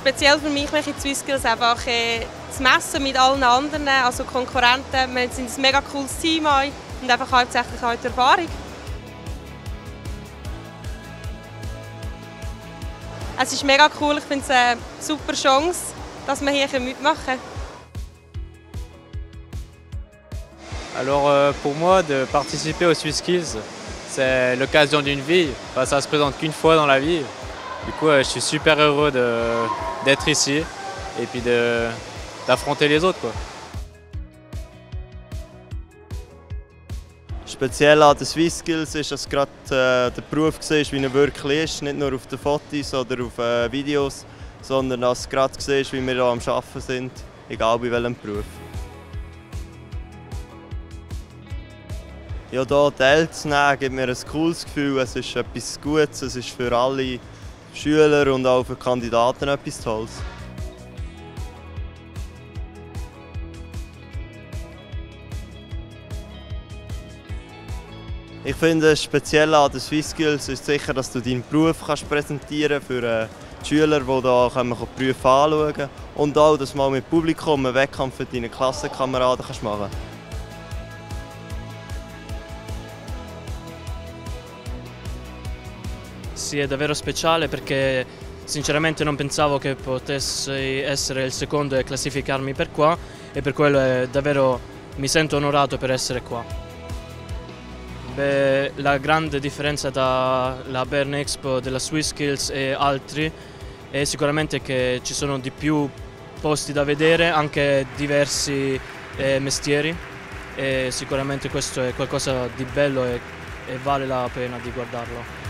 speziell für mich die SwissSkills einfach das Messen mit allen anderen, also Konkurrenten. Wir sind ein mega cooles Team und einfach hauptsächlich auch die Erfahrung. Es ist mega cool, ich finde es eine super Chance, dass wir hier mitmachen können. Alors pour moi, de participer aux SwissSkills, c'est l'occasion d'une vie. Enfin, ça se présente qu'une fois dans la vie. Du coup, je suis super heureux d'être ici et puis d'affronter les autres, quoi. Speziell an den SwissSkills ist, dass gerade der Beruf siehst, wie er wirklich ist. Nicht nur auf den Fotos oder auf Videos, sondern dass du gerade siehst, wie wir hier am Arbeiten sind, egal bei welchem Beruf. Ja, hier teilzunehmen gibt mir ein cooles Gefühl. Es ist etwas Gutes, es ist für alle Schüler und auch für Kandidaten etwas Tolles. Ich finde, speziell an den SwissSkills ist sicher, dass du deinen Beruf präsentieren kannst für die Schüler, die hier die Berufe anschauen können. Und auch, dass du mal mit Publikum einen Wettkampf für deine Klassenkameraden machen kannst. Sì, è davvero speciale perché sinceramente non pensavo che potessi essere il secondo e classificarmi per qua e per quello mi sento onorato per essere qua. Beh, la grande differenza tra la Bern Expo della SwissSkills e altri è sicuramente che ci sono di più posti da vedere, anche diversi mestieri e sicuramente questo è qualcosa di bello e vale la pena di guardarlo.